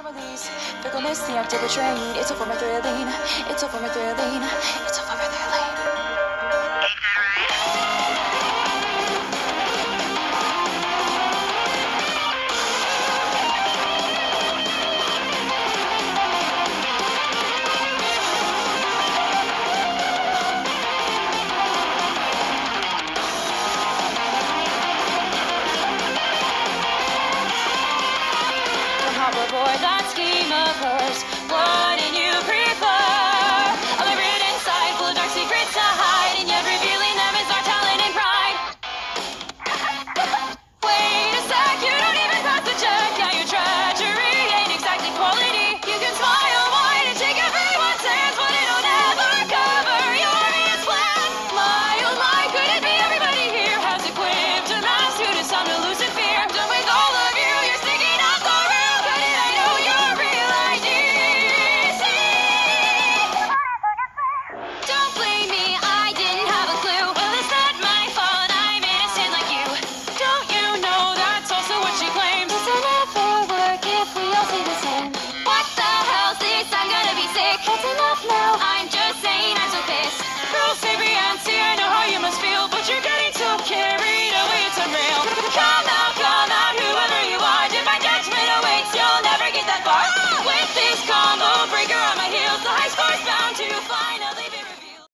release. Fickleness, the October train. It's a form of thrilling. It's a form of thrilling. It's a form of thrilling. Ain't that right? Harbor boy, that scheme of hers. Why didn't you